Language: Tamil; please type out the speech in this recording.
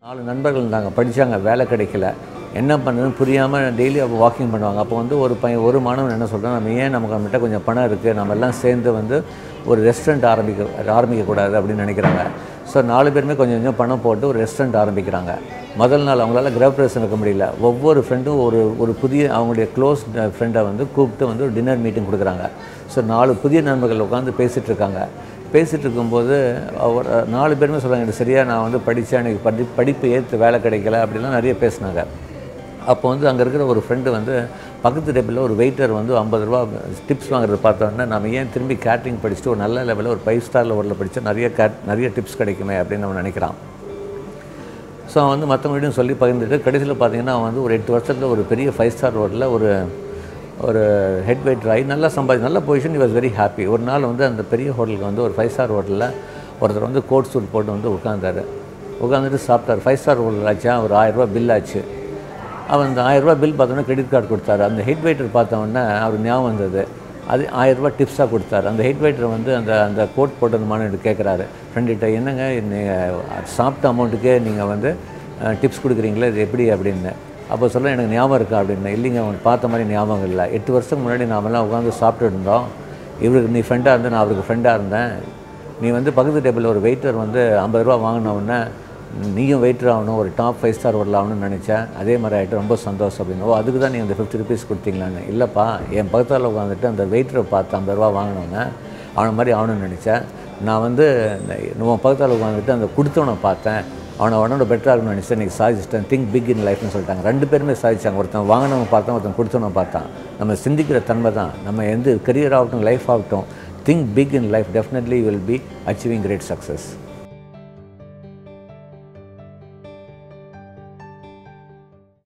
4 நண்பர்கள் இருந்தாங்க, படிச்சாங்க, வேலை கிடைக்கல. என்ன பண்ணுறதுன்னு புரியாமல் டெய்லி அப்போ வாக்கிங் பண்ணுவாங்க. அப்போ வந்து ஒரு மாணவன் என்ன சொல்கிறான், நம்ம ஏன் நம்மகிட்ட கொஞ்சம் பணம் இருக்குது, நம்ம எல்லாம் சேர்ந்து வந்து ஒரு ரெஸ்டாரண்ட் ஆரம்பிக்கக்கூடாது அப்படின்னு நினைக்கிறாங்க. ஸோ 4 பேருமே கொஞ்சம் கொஞ்சம் பணம் போட்டு ஒரு ரெஸ்டாரண்ட் ஆரம்பிக்கிறாங்க. முதல் நாள் அவங்களால கிரகப்பிரவேசம் வைக்க முடியல. ஒவ்வொரு ஃப்ரெண்டும் ஒரு புதிய அவங்களுடைய க்ளோஸ் ஃப்ரெண்டை வந்து கூப்பிட்டு வந்து ஒரு டின்னர் மீட்டிங் கொடுக்குறாங்க. ஸோ 4 புதிய நண்பர்கள் உட்காந்து பேசிகிட்டு இருக்காங்க. பேசிகிட்டு இருக்கும்போது அவர் 4 பேருமே சொல்கிறாங்க, எனக்கு சரியாக நான் வந்து படித்தேன், எனக்கு படிப்பு ஏற்று வேலை கிடைக்கல அப்படிலாம் நிறைய பேசினாங்க. அப்போ வந்து அங்கே இருக்கிற ஒரு ஃப்ரெண்டு வந்து பக்கத்து டேபிளில் ஒரு வெயிட்டர் வந்து 50 ரூபா டிப்ஸ் வாங்குறது பார்த்தோன்னா, நம்ம ஏன் திரும்பி கேட்ரிங் படிச்சுட்டு ஒரு நல்ல லெவலில் ஒரு 5 ஸ்டார் லெவலில் படித்தா நிறைய டிப்ஸ் கிடைக்குமே அப்படின்னு நம்ம நினைக்கிறான். ஸோ அவன் வந்து மற்றவங்கள்டையும் சொல்லி பகிர்ந்துட்டு கடைசியில் பார்த்தீங்கன்னா அவன் வந்து ஒரு 8 வருஷத்தில் ஒரு பெரிய 5 ஸ்டார் ஹோட்டலில் ஒரு ஹெட் வெயிட்டர் ஆகி நல்லா நல்ல பொசிஷன். Was very happy. ஒரு நாள் வந்து அந்த பெரிய ஹோட்டலுக்கு வந்து ஒரு 5 ஸ்டார் ஹோட்டலில் ஒருத்தர் வந்து கோட் சூட் போட்டு வந்து உட்காந்துட்டு சாப்பிட்டார். 5 ஸ்டார் ஹோட்டல் ஆச்சா, ஒரு 1000 ரூபா பில் ஆச்சு. அவன் அந்த 1000 ரூபா பில் பார்த்தோன்னா கிரெடிட் கார்டு கொடுத்தாரு. அந்த ஹெட் வெயிட்டர் பார்த்தோன்னே அவர் ஞாபகம் வந்தது. அது 1000 ரூபா டிப்ஸாக கொடுத்தாரு. அந்த ஹெட் வெயிட்டர் வந்து அந்த கோட் போட்டது மாநில கேட்குறாரு ஃப்ரெண்டுகிட்ட, என்னங்க நீங்கள் சாப்பிட்ட அமௌண்ட்டுக்கே நீங்கள் வந்து டிப்ஸ் கொடுக்குறீங்களே, இது எப்படி அப்படின்னு. அப்போ சொல்ல, எனக்கு ஞாபகம் இருக்கா அப்படின்னு. இல்லைங்க, அவன் பார்த்த மாதிரி ஞாபகம் இல்லை. 8 வருஷத்துக்கு முன்னாடி நாமெல்லாம் உட்காந்து சாப்பிட்டு இருந்தோம். இவருக்கு நீ ஃப்ரெண்டாக இருந்தேன், நான் அவருக்கு ஃப்ரெண்டாக இருந்தேன். நீ வந்து பக்கத்து டேபிளில் ஒரு வெயிட்டர் வந்து 50 ரூபா வாங்கினவுடனே நீயும் வெயிட்டர் ஆகணும், ஒரு டாப் 5 ஸ்டார் ஹோட்டல் ஆகணும்னு நினச்சேன். அதே மாதிரி ஆகிட்டு ரொம்ப சந்தோஷம் அப்படின்னு. அதுக்கு தான் நீங்கள் அந்த 50 ருபீஸ் கொடுத்தீங்களான்னு. இல்லைப்பா, என் பக்கத்தில் உட்காந்துட்டு அந்த வெயிட்டரை பார்த்து 50 ரூபா வாங்கினோன்னே அவனை மாதிரி ஆகணும்னு நினச்சேன். நான் வந்து உன் பக்கத்தில் உட்காந்துட்டு அந்த கொடுத்தவனை பார்த்தேன், அவனோட பெட்டராக இருக்கணும்னு நினச்சேன். இன்றைக்கி சாதிச்சிட்டேன். திங்க் பிக் இன் லைஃப்னு சொல்லிட்டாங்க. 2 பேருமே சாதிச்சாங்க. ஒருத்தன் வாங்கினவன் பார்த்தான், ஒருத்தன் கொடுத்தவனை பார்த்தான். நம்ம சிந்திக்கிற தன்மை தான். நம்ம எந்த கரியர் ஆகட்டும், லைஃப் ஆகட்டும், think big in life, definitely will be achieving great success.